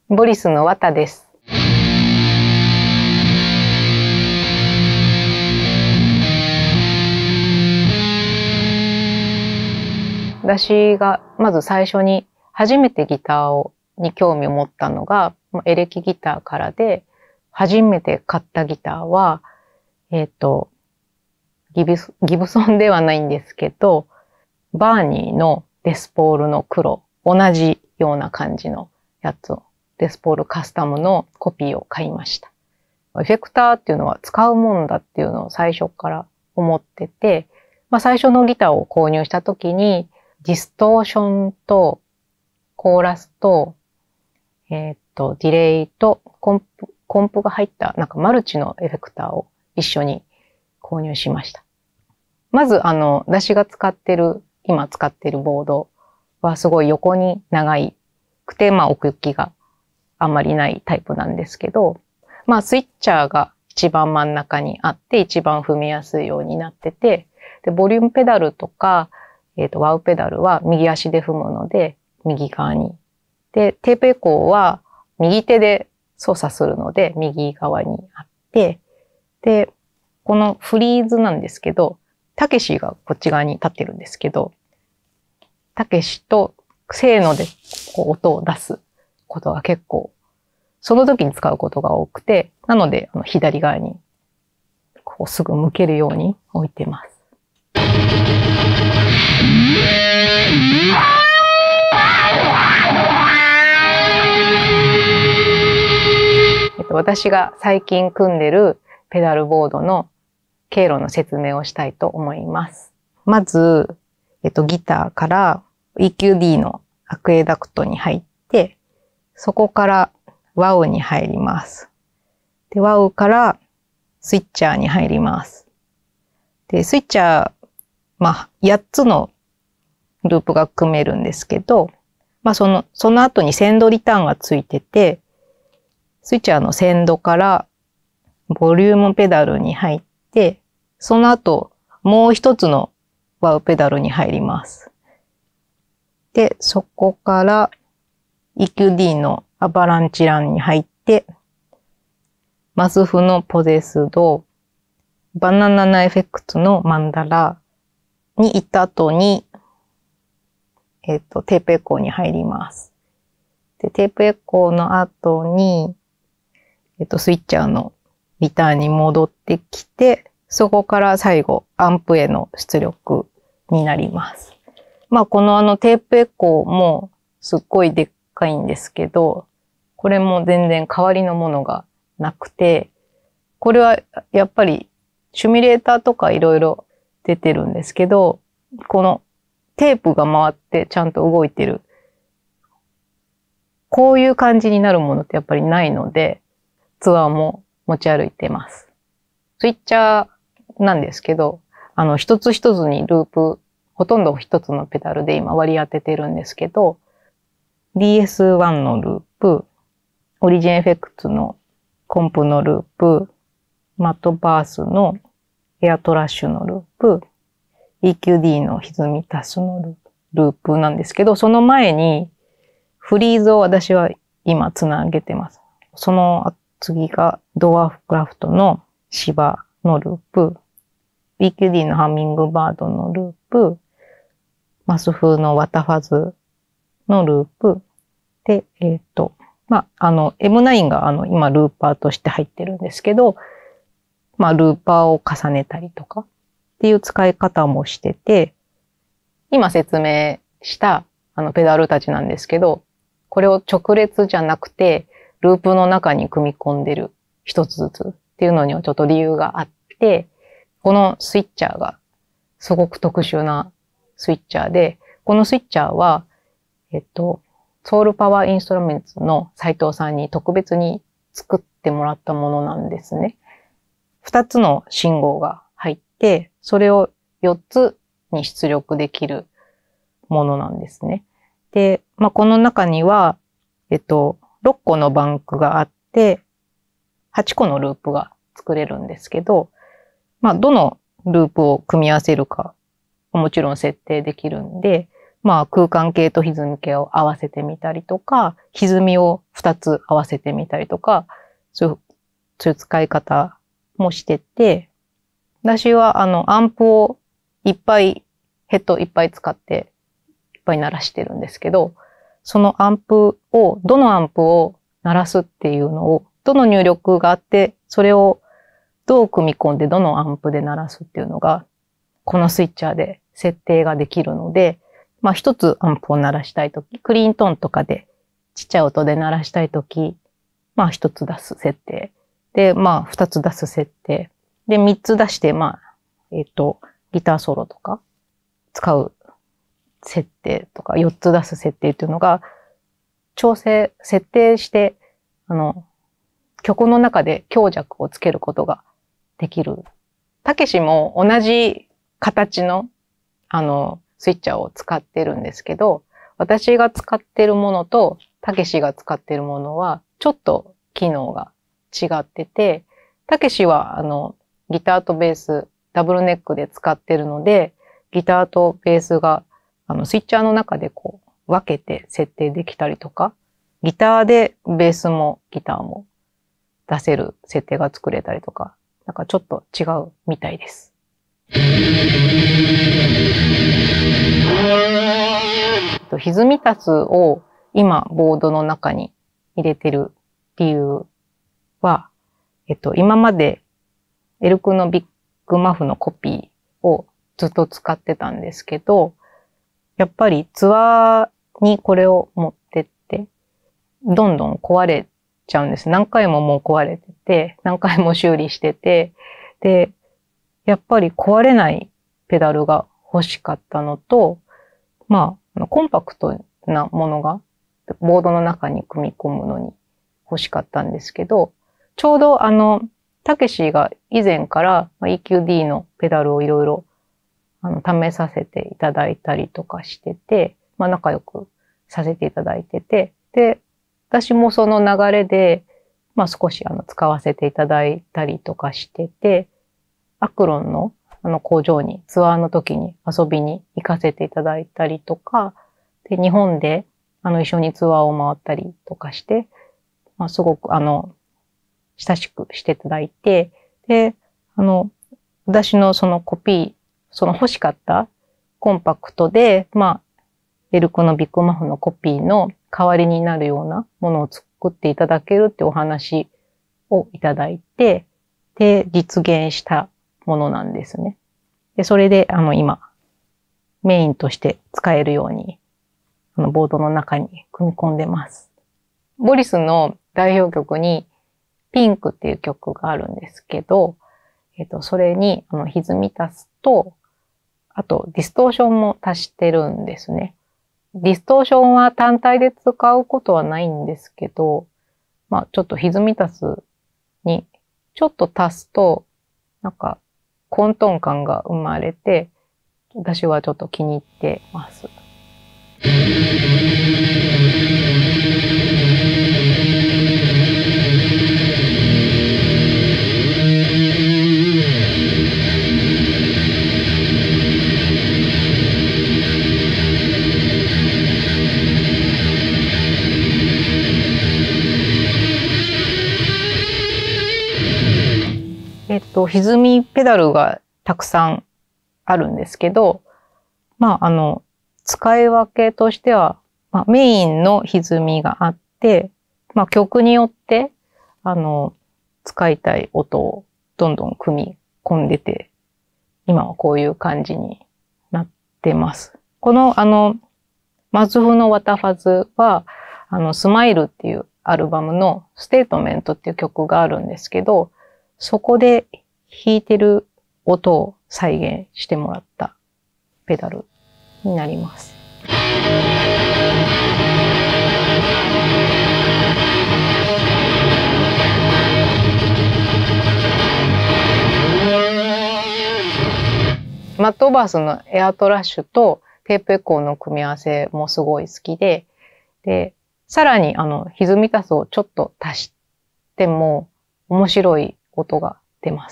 ボリスの綿です。私がまず最初に初めてギターに興味を持ったのがエレキギターからで、初めて買ったギターは、ギブソンではないんですけど、バーニーのデスポールの黒、同じような感じのやつを、デスポールカスタムのコピーを買いました。エフェクターっていうのは使うもんだっていうのを最初から思ってて、最初のギターを購入した時に、ディストーションとコーラスと、ディレイとコンプが入ったなんかマルチのエフェクターを一緒に購入しました。まず私が今使ってるボードはすごい横に長くて、奥行きがあんまりないタイプなんですけど、スイッチャーが一番真ん中にあって一番踏みやすいようになってて、で、ボリュームペダルとか、ワウペダルは右足で踏むので、右側に。で、テープエコーは右手で操作するので、右側にあって、で、このフリーズなんですけど、たけしがこっち側に立ってるんですけど、たけしとせーので音を出すことが結構、その時に使うことが多くて、なので左側にすぐ向けるように置いてます。私が最近組んでるペダルボードの経路の説明をしたいと思います。まず、ギターから EQD のアクエダクトに入って、そこからワウに入ります。で、ワウからスイッチャーに入ります。で、スイッチャー、8つのループが組めるんですけど、その後にセンドリターンがついてて、スイッチャーのセンドからボリュームペダルに入って、その後もう一つのワウペダルに入ります。で、そこから EQD のアバランチランに入って、マスフのポゼスド、バナナナエフェクツのマンダラに行った後に、テープエコーに入ります。で、テープエコーの後に、スイッチャーのリターンに戻ってきて、そこから最後、アンプへの出力になります。このテープエコーもすっごいでっかいんですけど、これも全然代わりのものがなくて、これはやっぱりシミュレーターとかいろいろ出てるんですけど、このテープが回ってちゃんと動いてる。こういう感じになるものってやっぱりないので、ツアーも持ち歩いてます。スイッチャーなんですけど、一つ一つにループ、ほとんど一つのペダルで今割り当ててるんですけど、DS1 のループ、オリジンエフェクツのコンプのループ、マットバースのエアトラッシュのループ、EQD の歪み足すのループなんですけど、その前にフリーズを私は今つなげてます。その次がドワーフクラフトの芝のループ、EQD のハミングバードのループ、マス風のワタファズのループ、で、M9 が今ルーパーとして入ってるんですけど、ルーパーを重ねたりとかっていう使い方もしてて、今説明したペダルたちなんですけど、これを直列じゃなくて、ループの中に組み込んでる一つずつっていうのにはちょっと理由があって、このスイッチャーがすごく特殊なスイッチャーで、このスイッチャーは、ソウルパワーインストルメンツの斉藤さんに特別に作ってもらったものなんですね。2つの信号が入って、それを4つに出力できるものなんですね。で、この中には、6個のバンクがあって、8個のループが作れるんですけど、どのループを組み合わせるかもちろん設定できるんで、 まあ空間系と歪み系を合わせてみたりとか、歪みを2つ合わせてみたりとか、そういう使い方もしてて、私はアンプをいっぱい、ヘッドいっぱい使っていっぱい鳴らしてるんですけど、そのアンプを、どのアンプを鳴らすっていうのを、どの入力があって、それをどう組み込んでどのアンプで鳴らすっていうのが、このスイッチャーで設定ができるので、まあ一つアンプを鳴らしたいとき、クリーントーンとかでちっちゃい音で鳴らしたいとき、まあ一つ出す設定。で、まあ二つ出す設定。で、三つ出して、まあ、ギターソロとか使う設定とか、四つ出す設定っていうのが、設定して、曲の中で強弱をつけることができる。たけしも同じ形の、スイッチャーを使ってるんですけど、私が使ってるものと、たけしが使ってるものは、ちょっと機能が違ってて、たけしは、ギターとベース、ダブルネックで使ってるので、ギターとベースが、スイッチャーの中でこう、分けて設定できたりとか、ギターでベースもギターも出せる設定が作れたりとか、なんかちょっと違うみたいです。歪み足すを今ボードの中に入れてる理由は、今までエルクのビッグマフのコピーをずっと使ってたんですけど、やっぱりツアーにこれを持ってって、どんどん壊れちゃうんです。何回ももう壊れてて、何回も修理してて、で、やっぱり壊れないペダルが欲しかったのと、まあ、コンパクトなものがボードの中に組み込むのに欲しかったんですけど、ちょうどたけしが以前から EQD のペダルをいろいろ試させていただいたりとかしてて、まあ仲良くさせていただいてて、で、私もその流れで、まあ少し使わせていただいたりとかしてて、アクロンの工場にツアーの時に遊びに行かせていただいたりとか、で、日本で一緒にツアーを回ったりとかして、まあすごく親しくしていただいて、で、私のそのコピー、その欲しかったコンパクトで、まあ、エルクのビッグマフのコピーの代わりになるようなものを作っていただけるってお話をいただいて、で、実現したものなんですね。で、それで、今、メインとして使えるように、ボードの中に組み込んでます。ボリスの代表曲に、ピンクっていう曲があるんですけど、それに、歪み足すと、あと、ディストーションも足してるんですね。ディストーションは単体で使うことはないんですけど、まあ、ちょっと歪み足すに、ちょっと足すと、なんか、混沌感が生まれて、私はちょっと気に入ってます。歪みペダルがたくさんあるんですけど、まあ、使い分けとしては、まあ、メインの歪みがあって、まあ、曲によって、使いたい音をどんどん組み込んでて、今はこういう感じになってます。この、マズフのワタファズは、スマイルっていうアルバムのステートメントっていう曲があるんですけど、そこで弾いてる音を再現してもらったペダルになります。マット・オーバースのエアトラッシュとテープエコーの組み合わせもすごい好きで、で、さらに歪み足すをちょっと足しても面白い音が出ます。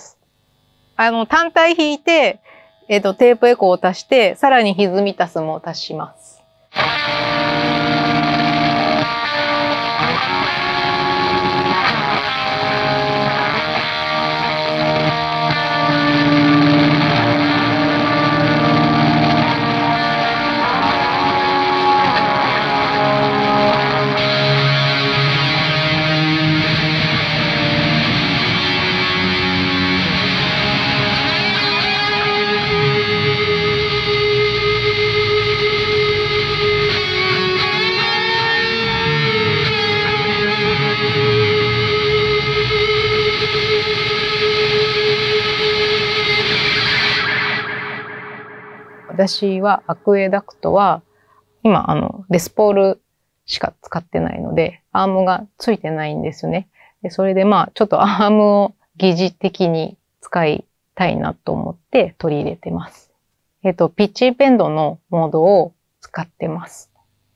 単体弾いて、テープエコーを足して、さらに歪み足すも足します。 私はアクエダクトは、今、レスポールしか使ってないので、アームがついてないんですよね。でそれでちょっとアームを疑似的に使いたいなと思って取り入れてます。ピッチベンドのモードを使ってます。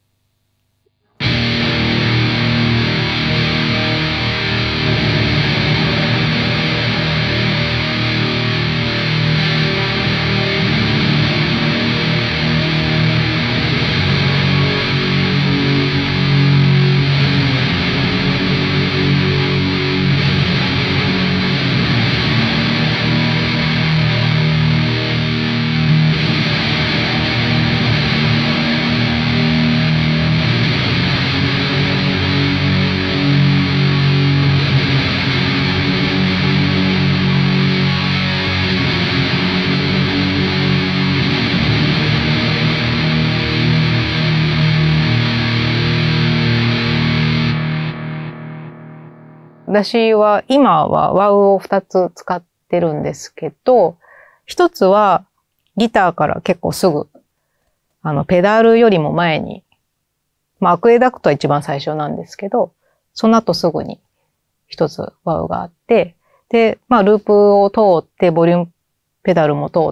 私は今はワウを2つ使ってるんですけど、1つはギターから結構すぐ、ペダルよりも前に、アクエダクトは一番最初なんですけど、その後すぐに1つワウがあって、で、ループを通って、ボリュームペダルも通って、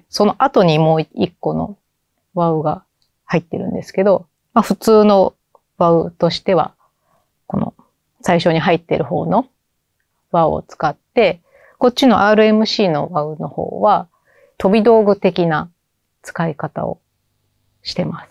その後にもう1個のワウが入ってるんですけど、普通のワウとしては、この最初に入ってる方のワウを使って、こっちの RMC のワウの方は飛び道具的な使い方をしてます。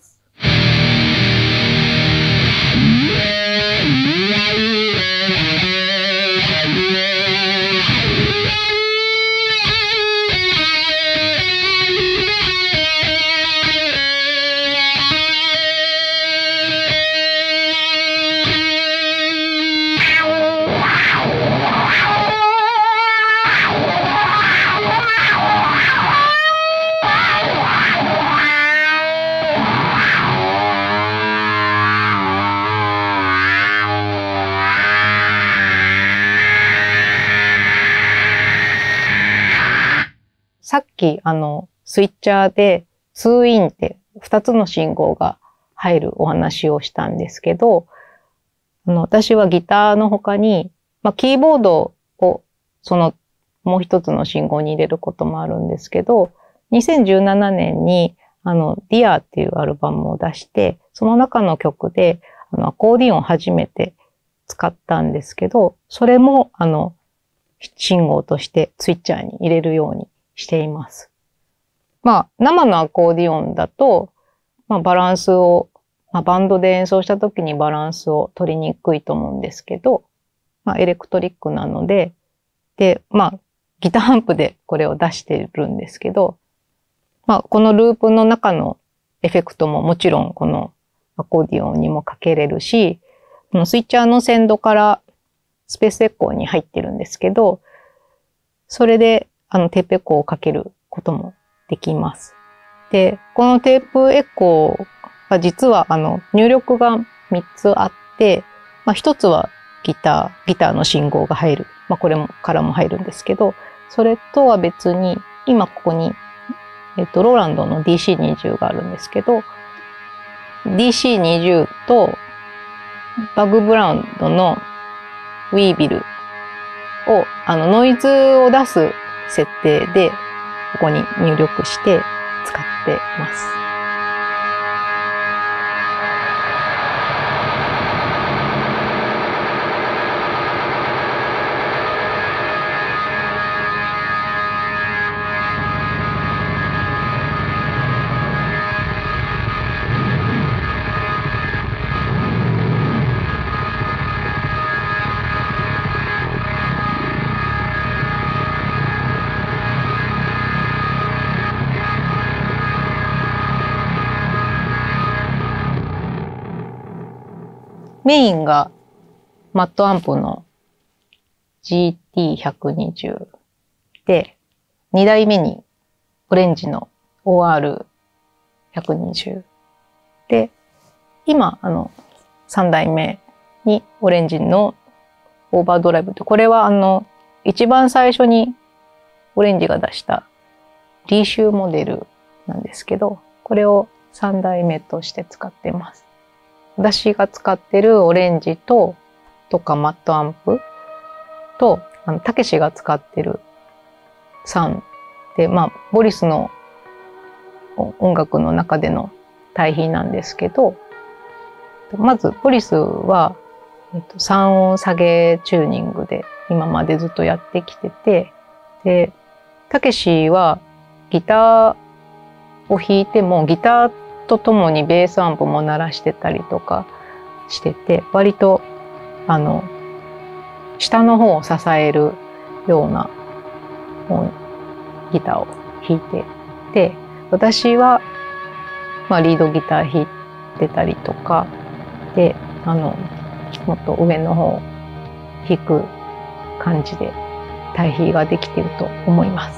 さっきスイッチャーで2インって2つの信号が入るお話をしたんですけど、私はギターの他に、キーボードをもう一つの信号に入れることもあるんですけど、2017年にDear っていうアルバムを出して、その中の曲でアコーディオンを初めて使ったんですけど、それも信号としてスイッチャーに入れるようにしています。生のアコーディオンだと、バランスを、バンドで演奏した時にバランスを取りにくいと思うんですけど、エレクトリックなので、で、ギターアンプでこれを出してるんですけど、このループの中のエフェクトももちろんこのアコーディオンにもかけれるし、このスイッチャーの先導からスペースエコーに入ってるんですけど、それでテープエコーをかけることもできます。で、このテープエコーが実は入力が3つあって、1つはギターの信号が入る。これからも入るんですけど、それとは別に、今ここに、ローランドの DC20 があるんですけど、DC20 とバグブラウンドのウィービルを、ノイズを出す設定で、ここに入力して使ってます。 メインがマットアンプの GT120 で、2代目にオレンジの OR120 で、今、3代目にオレンジのオーバードライブと、これは一番最初にオレンジが出したリーシューモデルなんですけど、これを3代目として使ってます。私が使ってるオレンジとかマットアンプと、たけしが使ってる3で、ボリスの音楽の中での対比なんですけど、まずボリスは、3音下げチューニングで今までずっとやってきてて、で、たけしはギターを弾いてもギターとともにベースアンプも鳴らしてたりとかしてて、割と下の方を支えるようなギターを弾いてて、私はリードギター弾いてたりとかで、もっと上の方を弾く感じで対比ができていると思います。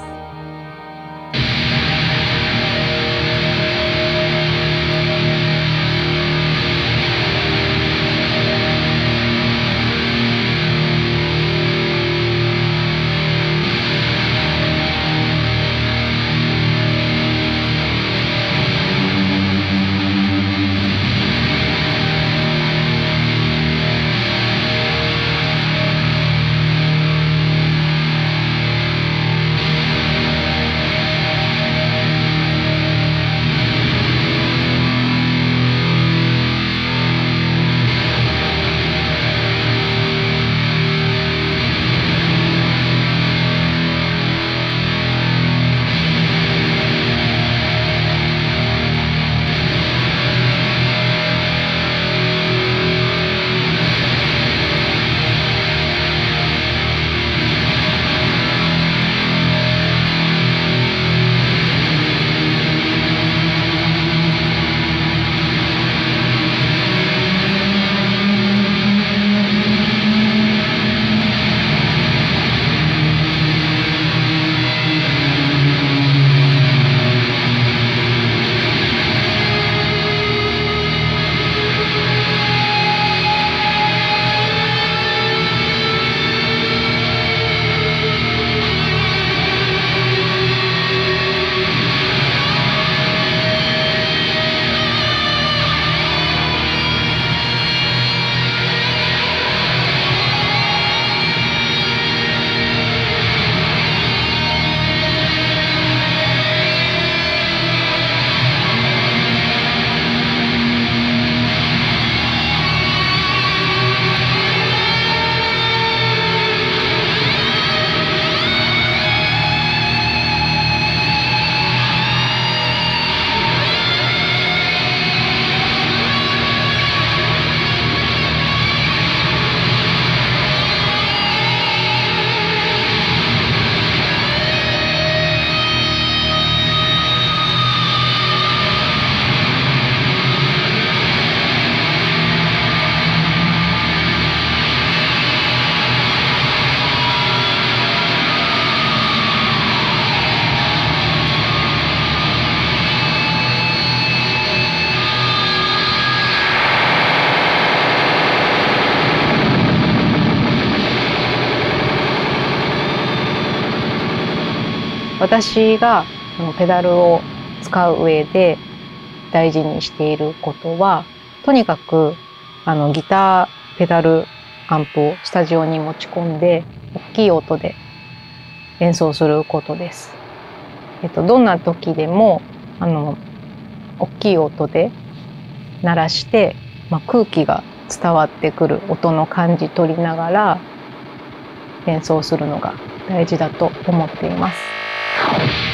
私がペダルを使う上で大事にしていることは、とにかくギター、ペダル、アンプをスタジオに持ち込んで大きい音で演奏することです。どんな時でも大きい音で鳴らして、空気が伝わってくる音の感じ取りながら演奏するのが大事だと思っています。